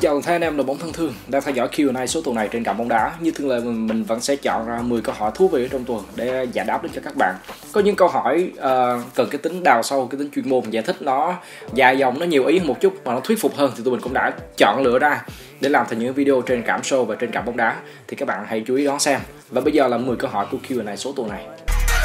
chào toàn thể anh em đội bóng thân thương đang theo dõi Q&A số tuần này trên Cạm Bóng Đá. Như thường lệ mình vẫn sẽ chọn ra 10 câu hỏi thú vị ở trong tuần để giải đáp đến cho các bạn. Có những câu hỏi cần cái tính đào sâu, cái tính chuyên môn, giải thích nó dài dòng, nó nhiều ý hơn một chút mà nó thuyết phục hơn thì tụi mình cũng đã chọn lựa ra để làm thành những video trên Cảm Show và trên Cạm Bóng Đá. Thì các bạn hãy chú ý đón xem. Và bây giờ là 10 câu hỏi của Q&A số tuần này.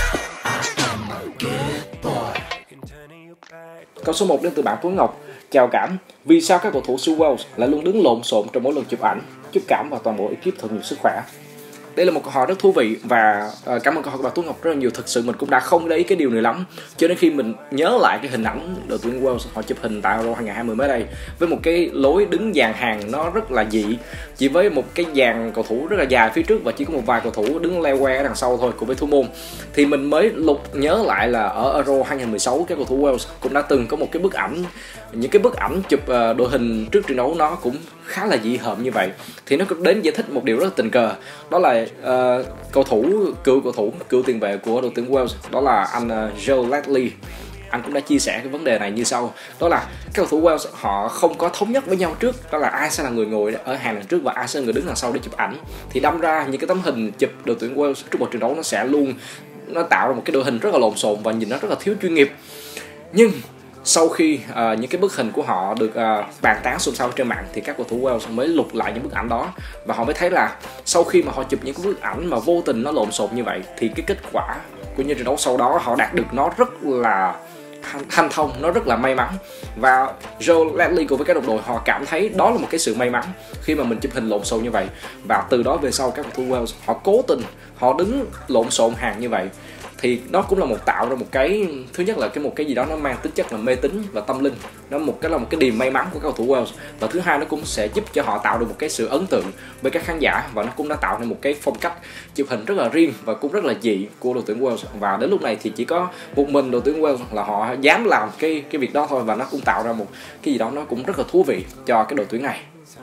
Câu số 1 đến từ bạn Tuấn Ngọc. Chào Cảm, vì sao các cầu thủ xứ Wales lại luôn đứng lộn xộn trong mỗi lần chụp ảnh? Chúc Cảm và toàn bộ ekip thật nhiều sức khỏe. Đây là một câu hỏi rất thú vị và cảm ơn câu hỏi của bạn Tuấn Ngọc rất là nhiều. Thực sự mình cũng đã không để ý cái điều này lắm, cho đến khi mình nhớ lại cái hình ảnh đội tuyển Wales họ chụp hình tại Euro 2020 mới đây với một cái lối đứng dàn hàng nó rất là dị, chỉ với một cái dàn cầu thủ rất là dài phía trước và chỉ có một vài cầu thủ đứng leo que ở đằng sau thôi cùng với thủ môn. Thì mình mới nhớ lại là ở Euro 2016 các cầu thủ Wales cũng đã từng có một cái bức ảnh, những cái bức ảnh chụp đội hình trước trận đấu nó cũng khá là dị hợm như vậy. Thì nó đến giải thích một điều rất tình cờ, đó là cựu tiền vệ của đội tuyển Wales, đó là anh Joe Ledley. Anh cũng đã chia sẻ cái vấn đề này như sau, đó là các cầu thủ Wales họ không có thống nhất với nhau trước, đó là ai sẽ là người ngồi ở hàng đằng trước và ai sẽ là người đứng đằng sau để chụp ảnh. Thì đâm ra những cái tấm hình chụp đội tuyển Wales trước một trận đấu nó tạo ra một cái đội hình rất là lộn xộn và nhìn nó rất là thiếu chuyên nghiệp. Nhưng sau khi những cái bức hình của họ được bàn tán xôn xao trên mạng thì các cầu thủ Wales mới lục lại những bức ảnh đó và họ mới thấy là sau khi mà họ chụp những cái bức ảnh mà vô tình nó lộn xộn như vậy thì cái kết quả của những trận đấu sau đó họ đạt được nó rất là hanh thông, nó rất là may mắn. Và Joe Ledley cùng với các đồng đội họ cảm thấy đó là một cái sự may mắn khi mà mình chụp hình lộn xộn như vậy, và từ đó về sau các cầu thủ Wales họ cố tình họ đứng lộn xộn hàng như vậy. Thì nó cũng là tạo ra một cái, thứ nhất là một cái gì đó nó mang tính chất là mê tín và tâm linh, nó là một cái điểm may mắn của các cầu thủ Wales, và thứ hai nó cũng sẽ giúp cho họ tạo được một cái sự ấn tượng với các khán giả, và nó cũng đã tạo nên một cái phong cách chụp hình rất là riêng và cũng rất là dị của đội tuyển Wales. Và đến lúc này thì chỉ có một mình đội tuyển Wales là họ dám làm cái việc đó thôi, và nó cũng tạo ra một cái gì đó nó cũng rất là thú vị cho cái đội tuyển này.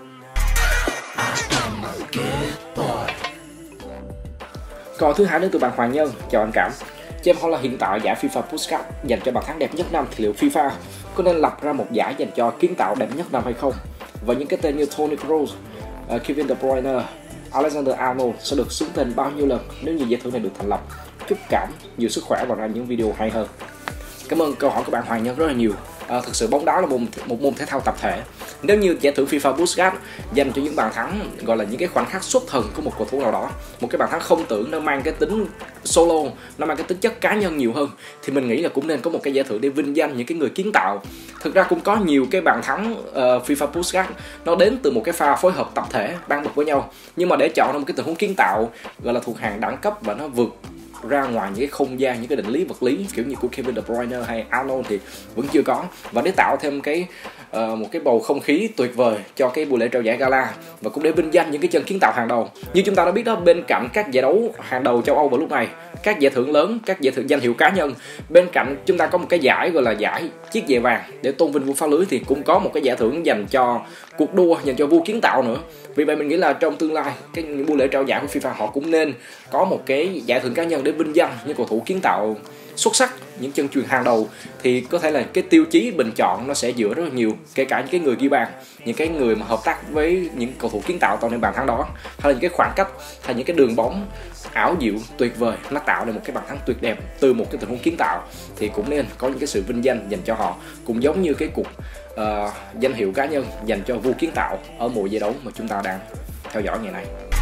Câu thứ hai đến từ bạn Hoàng Nhân. Chào anh Cảm, cho em hỏi là hiện tại giải FIFA Puskás dành cho bàn thắng đẹp nhất năm thì liệu FIFA có nên lập ra một giải dành cho kiến tạo đẹp nhất năm hay không? Và những cái tên như Toni Kroos, Kevin De Bruyne, Alexander-Arnold sẽ được xướng tên bao nhiêu lần nếu như giải thưởng này được thành lập? Chúc Cảm nhiều sức khỏe và ra những video hay hơn. Cảm ơn câu hỏi của bạn Hoàng Nhân rất là nhiều. Thực sự bóng đá là một môn thể thao tập thể. Nếu như giải thưởng FIFA Puskás dành cho những bàn thắng gọi là những cái khoảnh khắc xuất thần của một cầu thủ nào đó, một cái bàn thắng không tưởng nó mang cái tính solo, nó mang cái tính chất cá nhân nhiều hơn, thì mình nghĩ là cũng nên có một cái giải thưởng để vinh danh những cái người kiến tạo. Thực ra cũng có nhiều cái bàn thắng FIFA Puskás nó đến từ một cái pha phối hợp tập thể ban bật với nhau, nhưng mà để chọn ra một cái tình huống kiến tạo gọi là thuộc hàng đẳng cấp và nó vượt ra ngoài những cái không gian, những cái định lý vật lý kiểu như của Kevin De Bruyne hay Arnold thì vẫn chưa có. Và để tạo thêm một cái bầu không khí tuyệt vời cho cái buổi lễ trao giải gala, và cũng để vinh danh những cái chân kiến tạo hàng đầu. Như chúng ta đã biết đó, bên cạnh các giải đấu hàng đầu châu Âu vào lúc này, các giải thưởng lớn, các giải thưởng danh hiệu cá nhân, bên cạnh chúng ta có một cái giải gọi là giải chiếc giày vàng để tôn vinh vua phá lưới, thì cũng có một cái giải thưởng dành cho cuộc đua, dành cho vua kiến tạo nữa. Vì vậy mình nghĩ là trong tương lai những buổi lễ trao giải của FIFA họ cũng nên có một cái giải thưởng cá nhân để vinh danh những cầu thủ kiến tạo xuất sắc, những chân chuyền hàng đầu. Thì có thể là cái tiêu chí bình chọn nó sẽ dựa rất là nhiều, kể cả những cái người ghi bàn, những cái người mà hợp tác với những cầu thủ kiến tạo tạo nên bàn thắng đó, hay là những cái khoảng cách, hay những cái đường bóng ảo diệu tuyệt vời nó tạo nên một cái bàn thắng tuyệt đẹp từ một cái tình huống kiến tạo, thì cũng nên có những cái sự vinh danh dành cho họ, cũng giống như cái cuộc danh hiệu cá nhân dành cho vua kiến tạo ở mùa giải đấu mà chúng ta đang theo dõi ngày nay.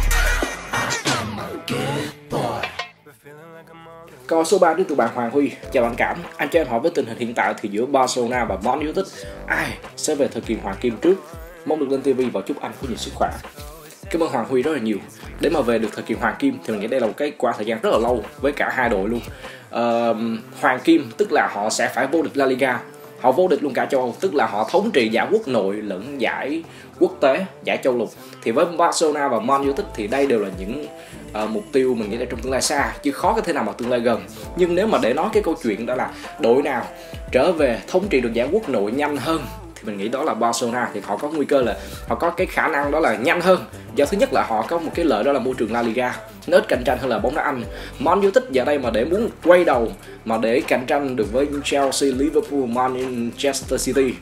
Câu số 3 đến từ bạn Hoàng Huy. Chào anh Cảm, anh cho em hỏi với tình hình hiện tại thì giữa Barcelona và Man United ai sẽ về thời kỳ hoàng kim trước? Mong được lên TV và chúc anh có nhiều sức khỏe. Cảm ơn Hoàng Huy rất là nhiều. Để mà về được thời kỳ hoàng kim thì mình nghĩ đây là một cái quãng thời gian rất là lâu với cả hai đội luôn. Hoàng kim tức là họ sẽ phải vô địch La Liga, họ vô địch luôn cả châu Âu, tức là họ thống trị giải quốc nội lẫn giải quốc tế, giải châu lục. Thì với Barcelona và Man United thì đây đều là những mục tiêu mình nghĩ là trong tương lai xa, chứ khó có thể nào mà tương lai gần. Nhưng nếu mà để nói cái câu chuyện đó là đội nào trở về thống trị được giải quốc nội nhanh hơn thì mình nghĩ đó là Barcelona. Thì họ có nguy cơ là họ có cái khả năng đó là nhanh hơn, do thứ nhất là họ có một cái lợi đó là môi trường La Liga, nó ít cạnh tranh hơn là bóng đá Anh. Man United giờ đây mà để muốn quay đầu mà để cạnh tranh được với Chelsea, Liverpool, Manchester City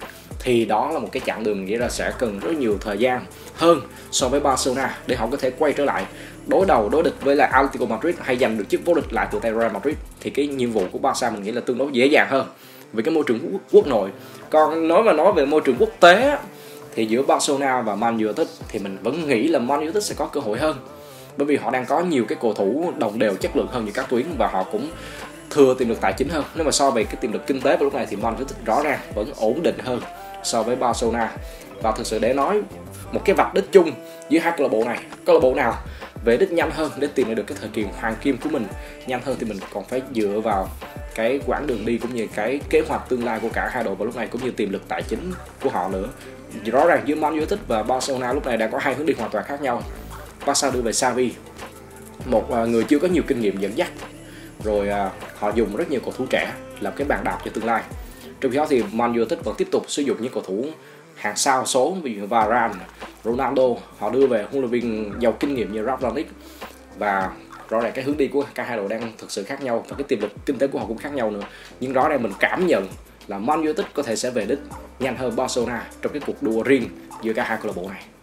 thì đó là một cái chặng đường nghĩa là sẽ cần rất nhiều thời gian hơn so với Barcelona để họ có thể quay trở lại đối địch với lại Atletico Madrid hay giành được chức vô địch lại từ tay Real Madrid. Thì cái nhiệm vụ của Barca mình nghĩ là tương đối dễ dàng hơn về cái môi trường quốc nội. Còn nói về môi trường quốc tế thì giữa Barcelona và Man United thì mình vẫn nghĩ là Man United sẽ có cơ hội hơn, bởi vì họ đang có nhiều cái cầu thủ đồng đều chất lượng hơn những các tuyến và họ cũng thừa tiềm lực tài chính hơn. Nếu mà so về cái tiềm lực kinh tế vào lúc này thì Man United rõ ràng vẫn ổn định hơn so với Barcelona. Và thực sự để nói một cái vạch đích chung giữa hai câu lạc bộ này, câu lạc bộ nào về đích nhanh hơn để tìm được cái thời kỳ hoàng kim của mình nhanh hơn thì mình còn phải dựa vào cái quãng đường đi cũng như cái kế hoạch tương lai của cả hai đội vào lúc này, cũng như tiềm lực tài chính của họ nữa. Rõ ràng giữa Man United và Barcelona lúc này đang có hai hướng đi hoàn toàn khác nhau. Barca đưa về Xavi, một người chưa có nhiều kinh nghiệm dẫn dắt, rồi họ dùng rất nhiều cầu thủ trẻ làm cái bàn đạp cho tương lai. Trong khi đó thì Man United vẫn tiếp tục sử dụng những cầu thủ hàng sao số, ví dụ Varane, Ronaldo. Họ đưa về huấn luyện viên giàu kinh nghiệm như Rangnick, và rõ ràng cái hướng đi của cả hai đội đang thực sự khác nhau và cái tiềm lực kinh tế của họ cũng khác nhau nữa. Nhưng rõ ràng mình cảm nhận là Man United có thể sẽ về đích nhanh hơn Barcelona trong cái cuộc đua riêng giữa cả hai câu lạc bộ này.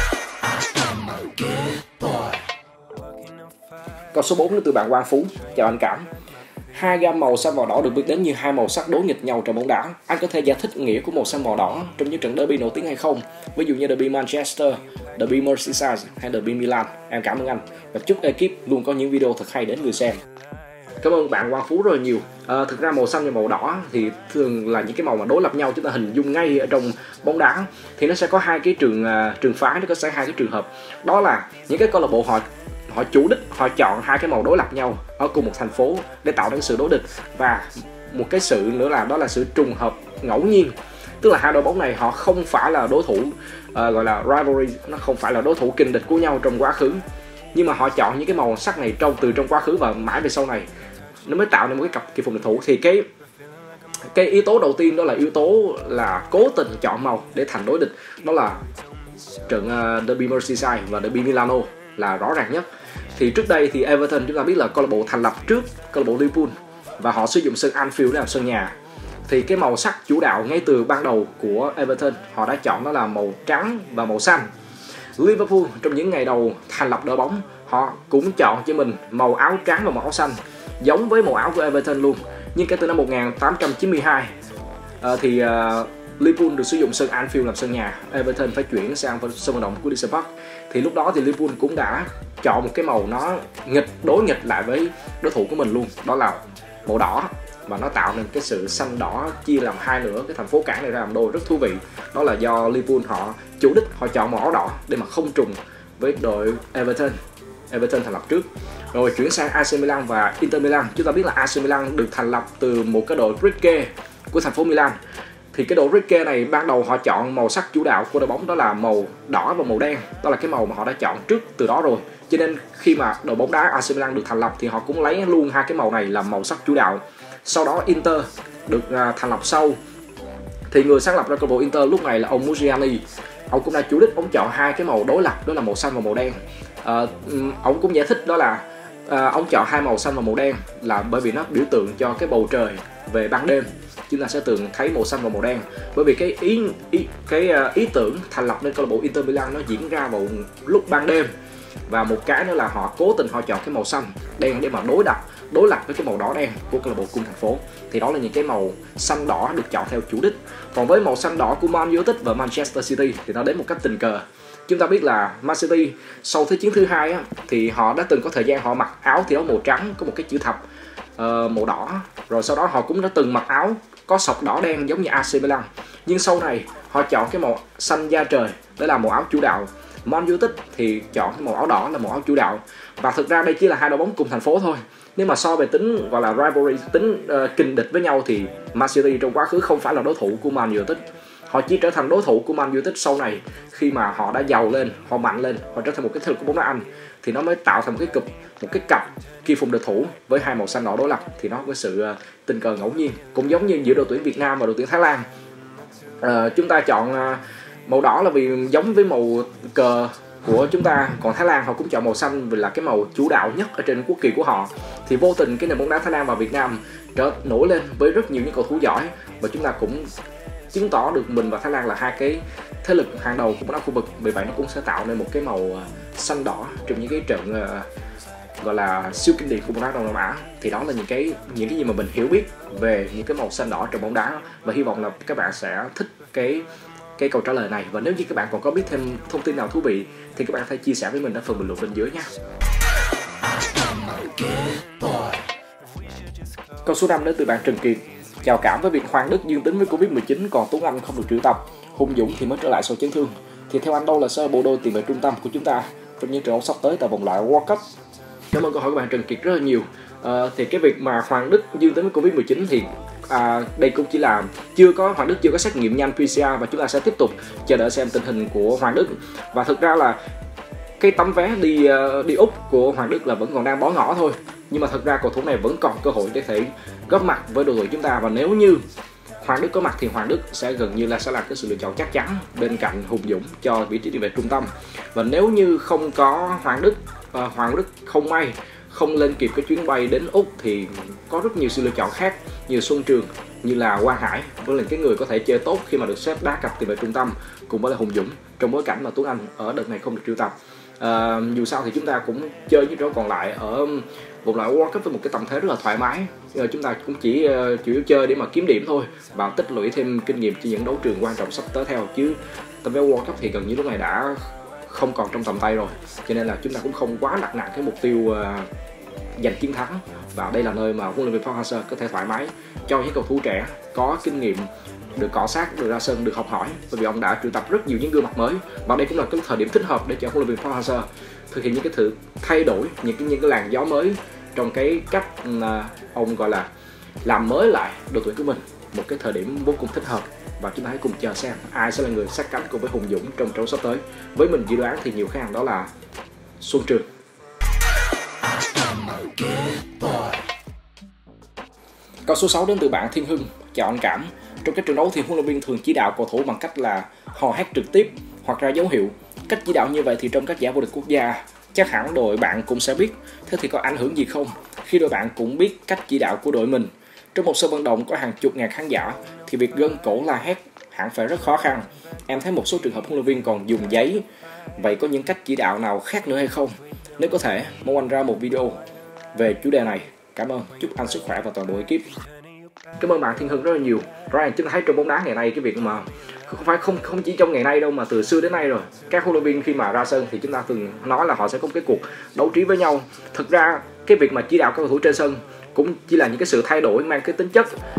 Câu số 4 đến từ bạn Quang Phú. Chào anh Cảm. Hai gam màu xanh và đỏ được biết đến như hai màu sắc đối nghịch nhau trong bóng đá. Anh có thể giải thích nghĩa của màu xanh màu đỏ trong những trận derby nổi tiếng hay không? Ví dụ như derby Manchester, derby Merseyside hay derby Milan. Em cảm ơn anh và chúc ekip luôn có những video thật hay đến người xem. Cảm ơn bạn Quang Phú rất là nhiều. Thực ra màu xanh và màu đỏ thì thường là những cái màu mà đối lập nhau, chúng ta hình dung ngay ở trong bóng đá. Thì nó sẽ có hai cái trường phái, nó có sẽ hai cái trường hợp. Đó là những cái câu lạc bộ họ chủ đích họ chọn hai cái màu đối lập nhau ở cùng một thành phố để tạo nên sự đối địch, và một cái sự nữa là đó là sự trùng hợp ngẫu nhiên, tức là hai đội bóng này họ không phải là đối thủ gọi là rivalry, nó không phải là đối thủ kình địch của nhau trong quá khứ, nhưng mà họ chọn những cái màu sắc này từ trong quá khứ và mãi về sau này nó mới tạo nên một cái cặp kỳ phùng địch thủ. Thì cái yếu tố đầu tiên đó là yếu tố là cố tình chọn màu để thành đối địch, đó là trận derby Merseyside và derby Milano là rõ ràng nhất. Thì trước đây thì Everton chúng ta biết là câu lạc bộ thành lập trước câu lạc bộ Liverpool và họ sử dụng sân Anfield để làm sân nhà. Thì cái màu sắc chủ đạo ngay từ ban đầu của Everton họ đã chọn đó là màu trắng và màu xanh. Liverpool trong những ngày đầu thành lập đội bóng họ cũng chọn cho mình màu áo trắng và màu áo xanh giống với màu áo của Everton luôn. Nhưng kể từ năm 1892 thì Liverpool được sử dụng sân Anfield làm sân nhà, Everton phải chuyển sang sân vận động của Goodison Park. Thì lúc đó thì Liverpool cũng đã chọn một cái màu nó đối nghịch lại với đối thủ của mình luôn, đó là màu đỏ, và nó tạo nên cái sự xanh đỏ chia làm hai nửa cái thành phố cảng này ra làm đôi, rất thú vị. Đó là do Liverpool họ chủ đích họ chọn màu áo đỏ để mà không trùng với đội Everton thành lập trước. Rồi chuyển sang AC Milan và Inter Milan. Chúng ta biết là AC Milan được thành lập từ một cái đội Ritke của thành phố Milan. Thì cái đội Ritke này ban đầu họ chọn màu sắc chủ đạo của đội bóng đó là màu đỏ và màu đen, đó là cái màu mà họ đã chọn trước từ đó rồi. Cho nên khi mà đội bóng đá AC Milan được thành lập thì họ cũng lấy luôn hai cái màu này làm màu sắc chủ đạo. Sau đó Inter được thành lập sau, thì người sáng lập ra câu lạc bộ Inter lúc này là ông Muriani. Ông cũng đã chủ đích ông chọn hai cái màu đối lập, đó là màu xanh và màu đen. Ông cũng giải thích đó là ông chọn hai màu xanh và màu đen là bởi vì nó biểu tượng cho cái bầu trời về ban đêm, chúng ta sẽ thường thấy màu xanh và màu đen. Bởi vì cái ý tưởng thành lập nên câu lạc bộ Inter Milan nó diễn ra vào lúc ban đêm, và một cái nữa là họ cố tình họ chọn cái màu xanh đen để mà đối lập với cái màu đỏ đen của câu lạc bộ cung thành phố. Thì đó là những cái màu xanh đỏ được chọn theo chủ đích. Còn với màu xanh đỏ của Man United và Manchester City thì nó đến một cách tình cờ. Chúng ta biết là Man City sau Thế chiến thứ hai thì họ đã từng có thời gian họ mặc áo thì áo màu trắng có một cái chữ thập màu đỏ, rồi sau đó họ cũng đã từng mặc áo có sọc đỏ đen giống như AC Milan. Nhưng sau này họ chọn cái màu xanh da trời để làm màu áo chủ đạo. Man United thì chọn cái màu áo đỏ là màu áo chủ đạo. Và thực ra đây chỉ là hai đội bóng cùng thành phố thôi. Nếu mà so về tính gọi là rivalry, tính kình địch với nhau thì Man City trong quá khứ không phải là đối thủ của Man United. Họ chỉ trở thành đối thủ của Man United sau này khi mà họ đã giàu lên, họ mạnh lên, họ trở thành một cái thế lực của bóng đá Anh, thì nó mới tạo thành một cái cặp kỳ phùng địch thủ với hai màu xanh đỏ đối lập. Thì nó có sự tình cờ ngẫu nhiên, cũng giống như giữa đội tuyển Việt Nam và đội tuyển Thái Lan. Chúng ta chọn màu đỏ là vì giống với màu cờ của chúng ta, còn Thái Lan họ cũng chọn màu xanh vì là cái màu chủ đạo nhất ở trên quốc kỳ của họ. Thì vô tình cái nền bóng đá Thái Lan và Việt Nam nổi lên với rất nhiều những cầu thủ giỏi, và chúng ta cũng chứng tỏ được mình và Thái Lan là hai cái thế lực hàng đầu của bóng đá khu vực. Vì vậy nó cũng sẽ tạo nên một cái màu xanh đỏ trong những cái trận gọi là siêu kinh điển của bóng đá Đông Nam Á. Thì đó là những cái gì mà mình hiểu biết về những cái màu xanh đỏ trong bóng đá, và hy vọng là các bạn sẽ thích cái câu trả lời này. Và nếu như các bạn còn có biết thêm thông tin nào thú vị thì các bạn hãy chia sẻ với mình ở phần bình luận bên dưới nha. Câu số 5 đến từ bạn Trần Kiệt. Chào cảm, với việc Hoàng Đức dương tính với Covid-19 còn Tuấn Anh không được triệu tập, Hùng Dũng thì mới trở lại sau chấn thương, thì theo anh đâu là sẽ là bộ đôi tiền vệ trung tâm của chúng ta trong những trận đấu sắp tới tại vòng loại World Cup? Cảm ơn câu hỏi của bạn Trần Kiệt rất là nhiều. Thì cái việc mà Hoàng Đức dương tính với Covid-19 thì đây cũng chỉ là Hoàng Đức chưa có xét nghiệm nhanh PCR, và chúng ta sẽ tiếp tục chờ đợi xem tình hình của Hoàng Đức. Và thực ra là cái tấm vé đi Úc của Hoàng Đức là vẫn còn đang bó ngỏ thôi, nhưng mà thực ra cầu thủ này vẫn còn cơ hội để thể góp mặt với đội tuyển chúng ta. Và nếu như Hoàng Đức có mặt thì Hoàng Đức sẽ gần như là cái sự lựa chọn chắc chắn bên cạnh Hùng Dũng cho vị trí tiền vệ trung tâm. Và nếu như không có Hoàng Đức không may không lên kịp cái chuyến bay đến Úc thì có rất nhiều sự lựa chọn khác, như Xuân Trường, như là Quang Hải, với là cái người có thể chơi tốt khi mà được xếp đá cặp tiền vệ trung tâm cùng với là Hùng Dũng, trong bối cảnh mà Tuấn Anh ở đợt này không được triệu tập. Dù sao thì chúng ta cũng chơi những trận còn lại ở vòng loại World Cup với một cái tâm thế rất là thoải mái. Chúng ta cũng chỉ chủ yếu chơi để mà kiếm điểm thôi, và tích lũy thêm kinh nghiệm cho những đấu trường quan trọng sắp tới theo, chứ tấm vé World Cup thì gần như lúc này đã không còn trong tầm tay rồi, cho nên là chúng ta cũng không quá đặt nặng cái mục tiêu giành chiến thắng. Và đây là nơi mà huấn luyện viên Park Hang-seo có thể thoải mái cho những cầu thủ trẻ có kinh nghiệm được cọ sát, được ra sân, được học hỏi, bởi vì ông đã triệu tập rất nhiều những gương mặt mới, và đây cũng là cái thời điểm thích hợp để cho huấn luyện viên Park Hang-seo thực hiện những cái thử thay đổi, những cái làn gió mới trong cái cách ông gọi là làm mới lại đội tuyển của mình, một cái thời điểm vô cùng thích hợp. Và chúng ta hãy cùng chờ xem ai sẽ là người sát cánh cùng với Hùng Dũng trong trận sắp tới. Với mình dự đoán thì nhiều khả năng đó là Xuân Trường. Câu số 6 đến từ bạn Thiên Hưng. Chào anh Cảm. Trong các trận đấu thì huấn luyện viên thường chỉ đạo cầu thủ bằng cách là hò hét trực tiếp hoặc ra dấu hiệu. Cách chỉ đạo như vậy thì trong các giải vô địch quốc gia chắc hẳn đội bạn cũng sẽ biết. Thế thì có ảnh hưởng gì không khi đội bạn cũng biết cách chỉ đạo của đội mình? Trong một sân vận động có hàng chục ngàn khán giả thì việc gân cổ la hét hẳn phải rất khó khăn. Em thấy một số trường hợp huấn luyện viên còn dùng giấy. Vậy có những cách chỉ đạo nào khác nữa hay không? Nếu có thể, mong anh ra một video về chủ đề này. Cảm ơn, chúc anh sức khỏe và toàn bộ ekip. Cảm ơn bạn Thiên Hưng rất là nhiều. Rõ ràng chúng ta thấy trong bóng đá ngày nay cái việc mà không chỉ trong ngày nay đâu mà từ xưa đến nay rồi, các huấn luyện viên khi mà ra sân thì chúng ta thường nói là họ sẽ có cái cuộc đấu trí với nhau. Thực ra cái việc mà chỉ đạo các cầu thủ trên sân cũng chỉ là những cái sự thay đổi mang cái tính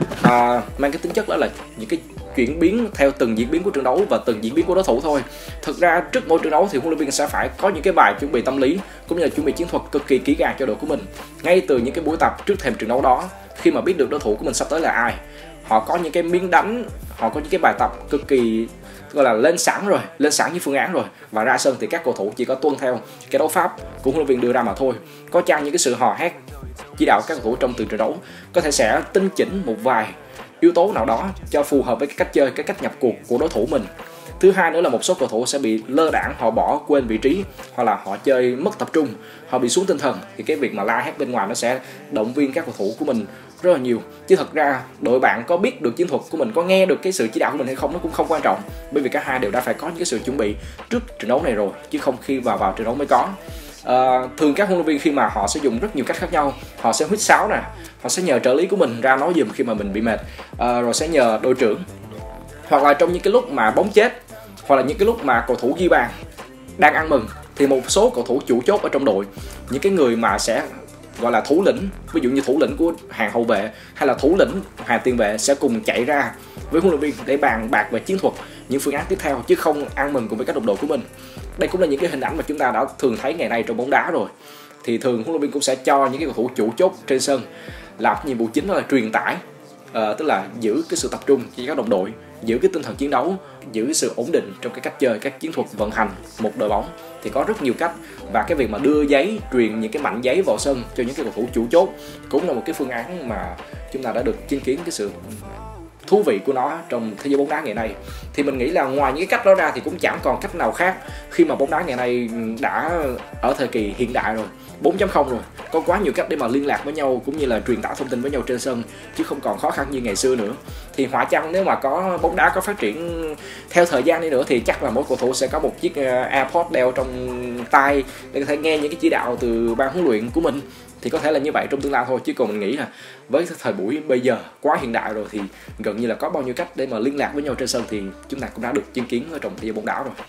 chất đó là những cái chuyển biến theo từng diễn biến của trận đấu và từng diễn biến của đối thủ thôi. Thực ra trước mỗi trận đấu thì huấn luyện viên sẽ phải có những cái bài chuẩn bị tâm lý cũng như là chuẩn bị chiến thuật cực kỳ kỹ càng cho đội của mình. Ngay từ những cái buổi tập trước thềm trận đấu đó, khi mà biết được đối thủ của mình sắp tới là ai, họ có những cái miếng đánh, họ có những cái bài tập cực kỳ gọi là lên sẵn những phương án rồi, và ra sân thì các cầu thủ chỉ có tuân theo cái đấu pháp của huấn luyện viên đưa ra mà thôi. Có chăng những cái sự hò hét chỉ đạo các cầu thủ trong từng trận đấu có thể sẽ tinh chỉnh một vài yếu tố nào đó cho phù hợp với cái cách chơi, cái cách nhập cuộc của đối thủ mình. Thứ hai nữa là một số cầu thủ sẽ bị lơ đãng, họ bỏ quên vị trí, hoặc là họ chơi mất tập trung, họ bị xuống tinh thần, thì cái việc mà la hét bên ngoài nó sẽ động viên các cầu thủ của mình rất là nhiều. Chứ thật ra đội bạn có biết được chiến thuật của mình, có nghe được cái sự chỉ đạo của mình hay không nó cũng không quan trọng, bởi vì cả hai đều đã phải có những cái sự chuẩn bị trước trận đấu này rồi, chứ không khi vào trận đấu mới có. Thường các huấn luyện viên khi mà họ sẽ dùng rất nhiều cách khác nhau, họ sẽ huýt sáo nè, họ sẽ nhờ trợ lý của mình ra nói giùm khi mà mình bị mệt, rồi sẽ nhờ đội trưởng, hoặc là trong những cái lúc mà bóng chết, hoặc là những cái lúc mà cầu thủ ghi bàn đang ăn mừng thì một số cầu thủ chủ chốt ở trong đội, những cái người mà sẽ gọi là thủ lĩnh, ví dụ như thủ lĩnh của hàng hậu vệ hay là thủ lĩnh hàng tiền vệ sẽ cùng chạy ra với huấn luyện viên để bàn bạc về chiến thuật, những phương án tiếp theo, chứ không ăn mừng cùng với các đồng đội của mình. Đây cũng là những cái hình ảnh mà chúng ta đã thường thấy ngày nay trong bóng đá rồi. Thì thường huấn luyện viên cũng sẽ cho những cái cầu thủ chủ chốt trên sân làm nhiệm vụ chính đó là truyền tải, tức là giữ cái sự tập trung cho các đồng đội, giữ cái tinh thần chiến đấu, giữ cái sự ổn định trong cái cách chơi, các chiến thuật vận hành một đội bóng. Thì có rất nhiều cách, và cái việc mà đưa giấy, truyền những cái mảnh giấy vào sân cho những cái cầu thủ chủ chốt cũng là một cái phương án mà chúng ta đã được chứng kiến cái sự thú vị của nó trong thế giới bóng đá ngày nay. Thì mình nghĩ là ngoài những cái cách đó ra thì cũng chẳng còn cách nào khác, khi mà bóng đá ngày nay đã ở thời kỳ hiện đại rồi, 4.0 rồi, có quá nhiều cách để mà liên lạc với nhau cũng như là truyền tải thông tin với nhau trên sân, chứ không còn khó khăn như ngày xưa nữa. Thì họa chăng nếu mà có bóng đá có phát triển theo thời gian đi nữa thì chắc là mỗi cầu thủ sẽ có một chiếc AirPod đeo trong tai để có thể nghe những cái chỉ đạo từ ban huấn luyện của mình. Thì có thể là như vậy trong tương lai thôi, chứ còn mình nghĩ là với thời buổi bây giờ quá hiện đại rồi thì gần như là có bao nhiêu cách để mà liên lạc với nhau trên sân thì chúng ta cũng đã được chứng kiến ở trong thế giới bóng đá rồi.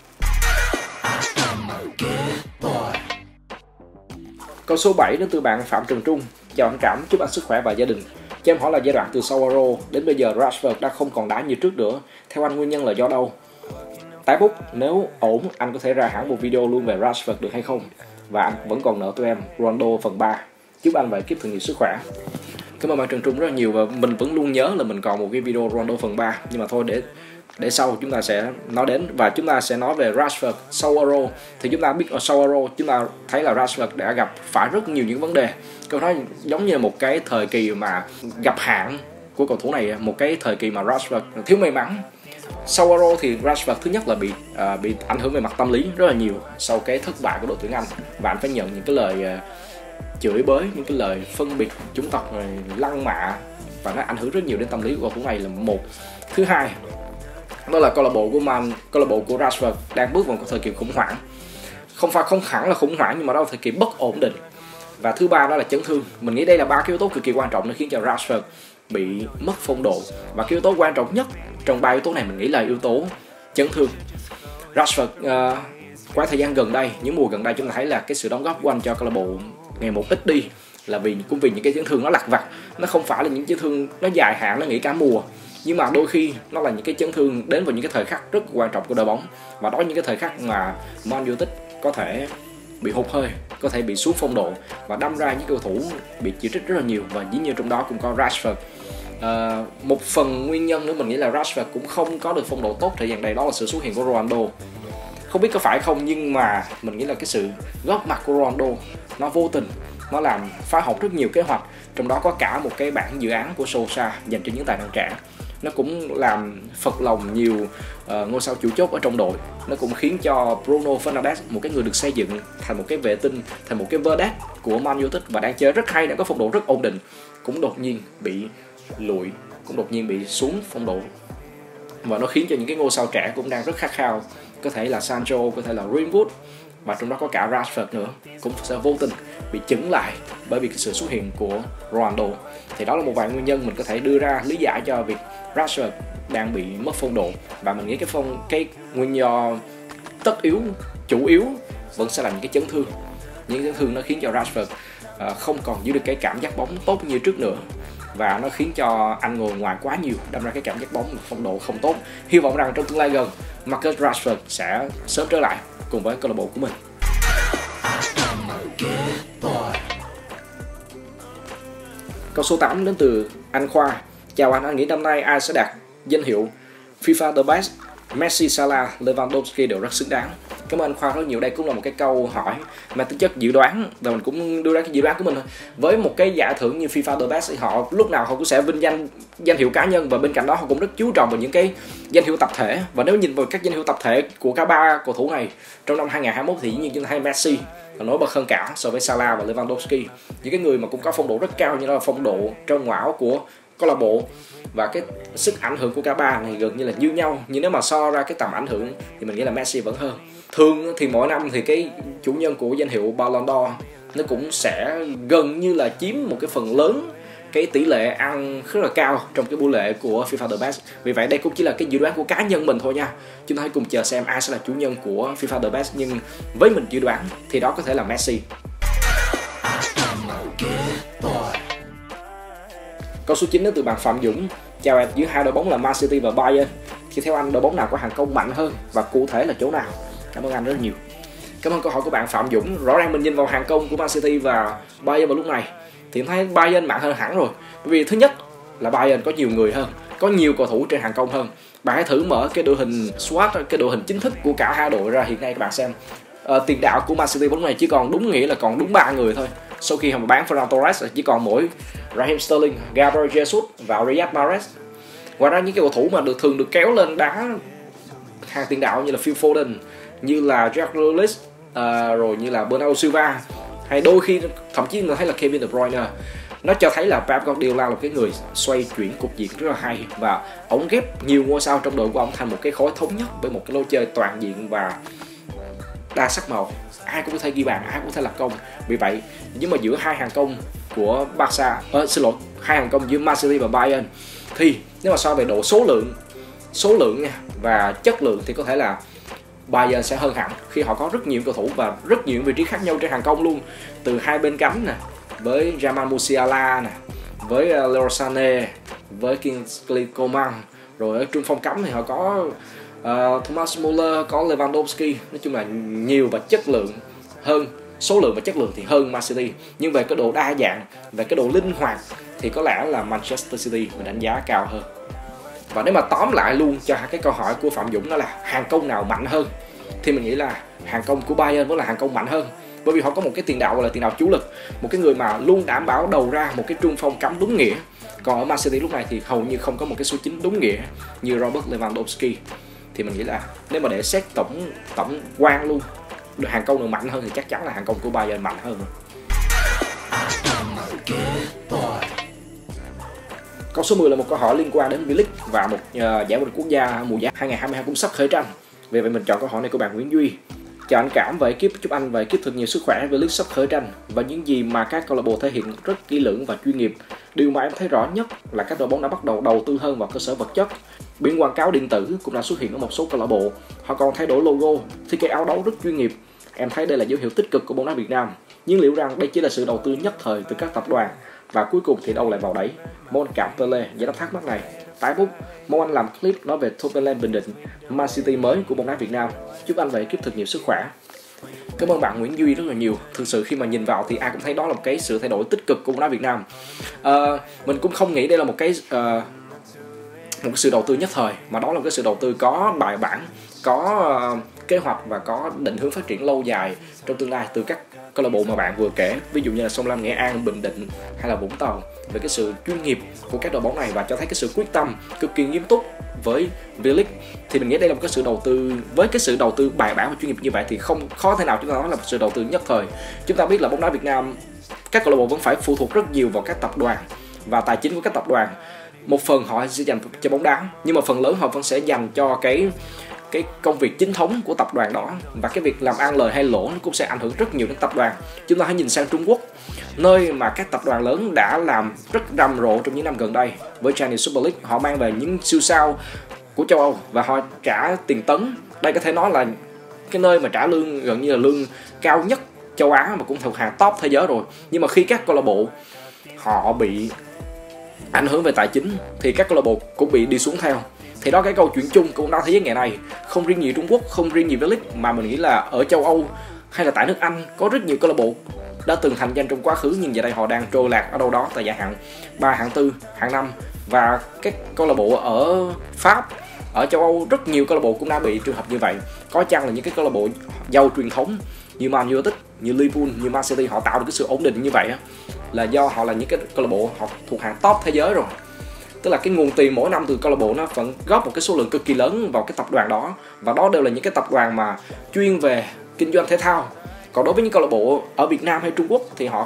Câu số 7 đến từ bạn Phạm Trường Trung. Chào anh Cảm, chúc anh sức khỏe và gia đình. Cho em hỏi là giai đoạn từ sau Euro đến bây giờ Rashford đã không còn đá như trước nữa. Theo anh nguyên nhân là do đâu? Tái bút, nếu ổn anh có thể ra hẳn một video luôn về Rashford được hay không? Và anh vẫn còn nợ tụi em Ronaldo phần 3. Chúc anh và ekip thật nhiều sức khỏe. Cảm ơn bạn Trường Trung rất là nhiều, và mình vẫn luôn nhớ là mình còn một cái video Ronaldo phần 3. Nhưng mà thôi, để sau chúng ta sẽ nói đến, và chúng ta sẽ nói về Rashford sau Euro. Thì chúng ta biết ở sau Euro chúng ta thấy là Rashford đã gặp phải rất nhiều những vấn đề. Câu nói giống như một cái thời kỳ mà gặp hạn của cầu thủ này, một cái thời kỳ mà Rashford thiếu may mắn. Sau Euro thì Rashford thứ nhất là bị ảnh hưởng về mặt tâm lý rất là nhiều sau cái thất bại của đội tuyển Anh, và anh phải nhận những cái lời chửi bới, những cái lời phân biệt chủng tộc, rồi lăng mạ, và nó ảnh hưởng rất nhiều đến tâm lý của cầu thủ này là một. Thứ hai, đó là câu lạc bộ của Rashford đang bước vào một thời kỳ khủng hoảng. Không hẳn là khủng hoảng, nhưng mà đó là thời kỳ bất ổn định. Và thứ ba đó là chấn thương. Mình nghĩ đây là ba cái yếu tố cực kỳ quan trọng để khiến cho Rashford bị mất phong độ. Và cái yếu tố quan trọng nhất trong ba yếu tố này mình nghĩ là yếu tố chấn thương. Rashford qua thời gian gần đây, những mùa gần đây chúng ta thấy là cái sự đóng góp của anh cho câu lạc bộ ngày một ít đi, là vì những cái chấn thương nó lặt vặt. Nó không phải là những chấn thương nó dài hạn, nó nghỉ cả mùa, nhưng mà đôi khi nó là những cái chấn thương đến vào những cái thời khắc rất quan trọng của đội bóng. Và đó là những cái thời khắc mà Man United có thể bị hụt hơi, có thể bị xuống phong độ và đâm ra những cầu thủ bị chỉ trích rất là nhiều, và dĩ nhiên trong đó cũng có Rashford. Một phần nguyên nhân nữa mình nghĩ là Rashford cũng không có được phong độ tốt thời gian đây, đó là sự xuất hiện của Ronaldo. Không biết có phải không, nhưng mà mình nghĩ là cái sự góp mặt của Ronaldo nó vô tình, nó làm phá hỏng rất nhiều kế hoạch, trong đó có cả một cái bản dự án của Solskjaer dành cho những tài năng trẻ. Nó cũng làm phật lòng nhiều ngôi sao chủ chốt ở trong đội. Nó cũng khiến cho Bruno Fernandes, một cái người được xây dựng thành một cái vệ tinh, thành một cái vedette của Man United và đang chơi rất hay, đang có phong độ rất ổn định, cũng đột nhiên bị lụi, cũng đột nhiên bị xuống phong độ. Và nó khiến cho những cái ngôi sao trẻ cũng đang rất khát khao, có thể là Sancho, có thể là Greenwood, và trong đó có cả Rashford nữa, cũng sẽ vô tình bị chững lại bởi vì sự xuất hiện của Ronaldo. Thì đó là một vài nguyên nhân mình có thể đưa ra lý giải cho việc Rashford đang bị mất phong độ. Và mình nghĩ cái nguyên do tất yếu, chủ yếu vẫn sẽ là những cái chấn thương. Những chấn thương nó khiến cho Rashford không còn giữ được cái cảm giác bóng tốt như trước nữa, và nó khiến cho anh ngồi ngoài quá nhiều, đâm ra cái cảm giác bóng phong độ không tốt. Hy vọng rằng trong tương lai gần, Marcus Rashford sẽ sớm trở lại cùng với câu lạc bộ của mình. Câu số 8 đến từ anh Khoa. Chào anh nghĩ năm nay ai sẽ đạt danh hiệu FIFA The Best? Messi, Salah, Lewandowski đều rất xứng đáng. Cảm ơn anh Khoa rất nhiều. Đây cũng là một cái câu hỏi mà tính chất dự đoán, và mình cũng đưa ra cái dự đoán của mình thôi. Với một cái giải thưởng như FIFA The Best thì họ lúc nào họ cũng sẽ vinh danh hiệu cá nhân, và bên cạnh đó họ cũng rất chú trọng vào những cái danh hiệu tập thể. Và nếu nhìn vào các danh hiệu tập thể của cả ba cầu thủ này trong năm 2021 thì dĩ nhiên chúng ta thấy Messi là nổi bật hơn cả so với Salah và Lewandowski, những cái người mà cũng có phong độ rất cao, như đó là phong độ trong ngoảo của câu lạc bộ, và cái sức ảnh hưởng của cả ba này gần như là như nhau. Nhưng nếu mà so ra cái tầm ảnh hưởng thì mình nghĩ là Messi vẫn hơn. Thường thì mỗi năm thì cái chủ nhân của danh hiệu Ballon d'Or nó cũng sẽ gần như là chiếm một cái phần lớn cái tỷ lệ ăn rất là cao trong cái buổi lễ của FIFA The Best. Vì vậy đây cũng chỉ là cái dự đoán của cá nhân mình thôi nha. Chúng ta hãy cùng chờ xem ai sẽ là chủ nhân của FIFA The Best, nhưng với mình dự đoán thì đó có thể là Messi. Câu số 9 đến từ bạn Phạm Dũng. Chào em, giữa hai đội bóng là Man City và Bayern thì theo anh đội bóng nào có hàng công mạnh hơn, và cụ thể là chỗ nào? Cảm ơn anh rất nhiều. Cảm ơn câu hỏi của bạn Phạm Dũng. Rõ ràng mình nhìn vào hàng công của Man City và Bayern vào lúc này thì em thấy Bayern mạnh hơn hẳn rồi. Bởi vì thứ nhất là Bayern có nhiều người hơn, có nhiều cầu thủ trên hàng công hơn. Bạn hãy thử mở cái đội hình SWAT, cái đội hình chính thức của cả hai đội ra hiện nay các bạn xem. Tiền đạo của Man City lúc này chỉ còn đúng nghĩa là còn đúng 3 người thôi. Sau khi họ bán Ferran Torres chỉ còn mỗi Raheem Sterling, Gabriel Jesus và Riyad Mahrez. Ngoài ra những cái cầu thủ mà thường được kéo lên đá hàng tiền đạo như là Phil Foden, như là Jack Grealish, rồi như là Bernardo Silva, hay đôi khi thậm chí mình thấy là Kevin De Bruyne, nó cho thấy là Pep Guardiola là cái người xoay chuyển cục diện rất là hay, và ổng ghép nhiều ngôi sao trong đội của ông thành một cái khối thống nhất với một cái lối chơi toàn diện và đa sắc màu. Ai cũng có thể ghi bàn, ai cũng có thể lập công. Vì vậy, nhưng mà giữa hai hàng công của Barca, hai hàng công giữa Man City và Bayern, thì nếu mà so về độ số lượng nha, và chất lượng thì có thể là Bayern sẽ hơn hẳn, khi họ có rất nhiều cầu thủ và rất nhiều vị trí khác nhau trên hàng công luôn, từ hai bên cánh nè, với Jamal Musiala nè, với Leroy Sané, với Kingsley Coman, rồi ở trung phong cấm thì họ có Thomas Muller, có Lewandowski. Nói chung là nhiều và chất lượng hơn, số lượng và chất lượng thì hơn Man City. Nhưng về cái độ đa dạng, về cái độ linh hoạt thì có lẽ là Manchester City mình đánh giá cao hơn. Và nếu mà tóm lại luôn cho cái câu hỏi của Phạm Dũng, đó là hàng công nào mạnh hơn, thì mình nghĩ là hàng công của Bayern vẫn là hàng công mạnh hơn, bởi vì họ có một cái tiền đạo gọi là tiền đạo chủ lực, một cái người mà luôn đảm bảo đầu ra, một cái trung phong cắm đúng nghĩa. Còn ở Man City lúc này thì hầu như không có một cái số 9 đúng nghĩa như Robert Lewandowski. Thì mình nghĩ là nếu mà để xét tổng quan luôn, hàng công nào mạnh hơn thì chắc chắn là hàng công của Bayern mạnh hơn. Câu số 10 là một câu hỏi liên quan đến V-League và một giải vô địch quốc gia mùa giải 2022 cũng sắp khởi tranh. Vì vậy mình chọn câu hỏi này của bạn Nguyễn Duy. Chào anh Cảm và ekip, chúc anh và ekip thật nhiều sức khỏe. V-League sắp khởi tranh và những gì mà các câu lạc bộ thể hiện rất kỹ lưỡng và chuyên nghiệp. Điều mà em thấy rõ nhất là các đội bóng đã bắt đầu đầu tư hơn vào cơ sở vật chất. Biển quảng cáo điện tử cũng đã xuất hiện ở một số câu lạc bộ. Họ còn thay đổi logo, thiết kế áo đấu rất chuyên nghiệp. Em thấy đây là dấu hiệu tích cực của bóng đá Việt Nam. Nhưng liệu rằng đây chỉ là sự đầu tư nhất thời từ các tập đoàn, và cuối cùng thì đâu lại vào đấy? Mong anh Cảm Pele giải đáp thắc mắc này. Tái bút, mong anh làm clip nói về Tottenham Bình Định, Man City mới của bóng đá Việt Nam. Chúc anh và ekip thật nhiều sức khỏe. Cảm ơn bạn Nguyễn Duy rất là nhiều. Thực sự khi mà nhìn vào thì ai cũng thấy đó là một cái sự thay đổi tích cực của bóng đá Việt Nam. Mình cũng không nghĩ đây là một cái sự đầu tư nhất thời, mà đó là một cái sự đầu tư có bài bản, có kế hoạch và có định hướng phát triển lâu dài trong tương lai từ các câu lạc bộ mà bạn vừa kể, ví dụ như là Sông Lam, Nghệ An, Bình Định hay là Vũng Tàu, về cái sự chuyên nghiệp của các đội bóng này và cho thấy cái sự quyết tâm cực kỳ nghiêm túc với V-League. Thì mình nghĩ đây là một cái sự đầu tư, với cái sự đầu tư bài bản và chuyên nghiệp như vậy thì không khó thể nào chúng ta nói là một sự đầu tư nhất thời. Chúng ta biết là bóng đá Việt Nam, các câu lạc bộ vẫn phải phụ thuộc rất nhiều vào các tập đoàn và tài chính của các tập đoàn. Một phần họ sẽ dành cho bóng đá, nhưng mà phần lớn họ vẫn sẽ dành cho cái công việc chính thống của tập đoàn đó, và cái việc làm ăn lời hay lỗ nó cũng sẽ ảnh hưởng rất nhiều đến tập đoàn. Chúng ta hãy nhìn sang Trung Quốc, nơi mà các tập đoàn lớn đã làm rất rầm rộ trong những năm gần đây. Với Chinese Super League, họ mang về những siêu sao của châu Âu và họ trả tiền tấn. Đây có thể nói là cái nơi mà trả lương gần như là lương cao nhất châu Á, mà cũng thuộc hàng top thế giới rồi. Nhưng mà khi các câu lạc bộ họ bị ảnh hưởng về tài chính thì các câu lạc bộ cũng bị đi xuống theo. Thì đó cái câu chuyện chung của bóng đá thế giới ngày nay, không riêng gì Trung Quốc, không riêng gì V-League, mà mình nghĩ là ở châu Âu hay là tại nước Anh có rất nhiều câu lạc bộ đã từng thành danh trong quá khứ, nhưng giờ đây họ đang trôi lạc ở đâu đó tại giải hạng 3, hạng 4, hạng 5. Và các câu lạc bộ ở Pháp, ở châu Âu, rất nhiều câu lạc bộ cũng đã bị trường hợp như vậy. Có chăng là những cái câu lạc bộ giàu truyền thống như Man United, như Liverpool, như Man City họ tạo được cái sự ổn định như vậy là do họ là những cái câu lạc bộ họ thuộc hàng top thế giới rồi. Tức là cái nguồn tiền mỗi năm từ câu lạc bộ nó vẫn góp một cái số lượng cực kỳ lớn vào cái tập đoàn đó, và đó đều là những cái tập đoàn mà chuyên về kinh doanh thể thao. Còn đối với những câu lạc bộ ở Việt Nam hay Trung Quốc thì họ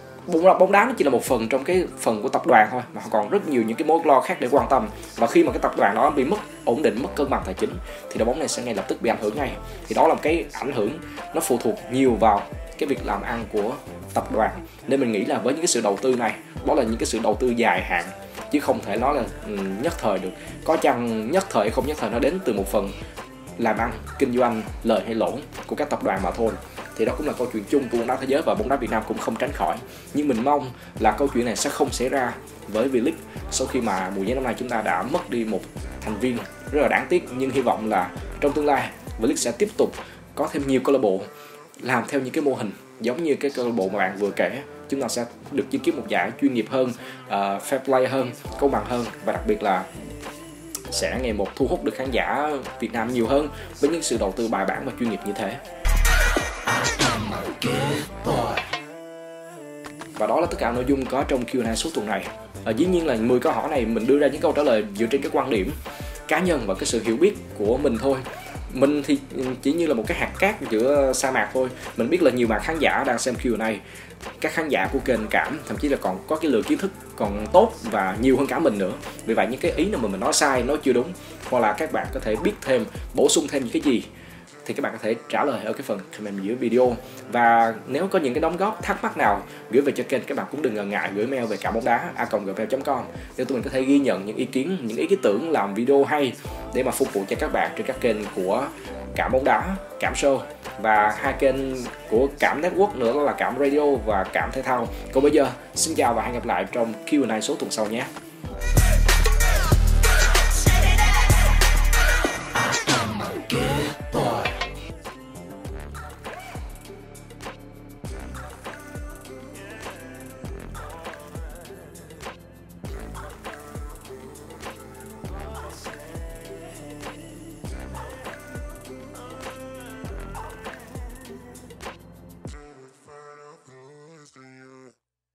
bóng đá nó chỉ là một phần trong cái phần của tập đoàn thôi, mà họ còn rất nhiều những cái mối lo khác để quan tâm. Và khi mà cái tập đoàn đó bị mất ổn định, mất cân bằng tài chính thì đội bóng này sẽ ngay lập tức bị ảnh hưởng ngay. Thì đó là một cái ảnh hưởng nó phụ thuộc nhiều vào cái việc làm ăn của tập đoàn. Nên mình nghĩ là với những cái sự đầu tư này, đó là những cái sự đầu tư dài hạn, chứ không thể nói là nhất thời được. Có chăng nhất thời hay không nhất thời, nó đến từ một phần làm ăn, kinh doanh, lời hay lỗ của các tập đoàn mà thôi. Thì đó cũng là câu chuyện chung của bóng đá thế giới và bóng đá Việt Nam cũng không tránh khỏi. Nhưng mình mong là câu chuyện này sẽ không xảy ra với V-League sau khi mà mùa giải năm nay chúng ta đã mất đi một thành viên rất là đáng tiếc. Nhưng hy vọng là trong tương lai V-League sẽ tiếp tục có thêm nhiều câu lạc bộ làm theo những cái mô hình giống như cái câu lạc bộ mà bạn vừa kể. Chúng ta sẽ được chứng kiến một giải chuyên nghiệp hơn, fair play hơn, công bằng hơn, và đặc biệt là sẽ ngày một thu hút được khán giả Việt Nam nhiều hơn với những sự đầu tư bài bản và chuyên nghiệp như thế. Và đó là tất cả nội dung có trong Q&A số tuần này. Dĩ nhiên là 10 câu hỏi này mình đưa ra những câu trả lời dựa trên cái quan điểm cá nhân và cái sự hiểu biết của mình thôi. Mình thì chỉ như là một cái hạt cát giữa sa mạc thôi. Mình biết là nhiều bạn khán giả đang xem Q&A, các khán giả của kênh Cảm thậm chí là còn có cái lượng kiến thức còn tốt và nhiều hơn cả mình nữa. Vì vậy những cái ý nào mà mình nói sai, nói chưa đúng, hoặc là các bạn có thể biết thêm, bổ sung thêm những cái gì thì các bạn có thể trả lời ở cái phần comment dưới video. Và nếu có những cái đóng góp thắc mắc nào gửi về cho kênh, các bạn cũng đừng ngần ngại gửi mail về camoongda@gmail.com để tụi mình có thể ghi nhận những ý kiến, những ý tưởng làm video hay để mà phục vụ cho các bạn trên các kênh của Cảm Bóng Đá, Cảm Show và hai kênh của Cảm Network nữa, đó là Cảm Radio và Cảm Thể Thao. Còn bây giờ xin chào và hẹn gặp lại trong Q&A số tuần sau nhé.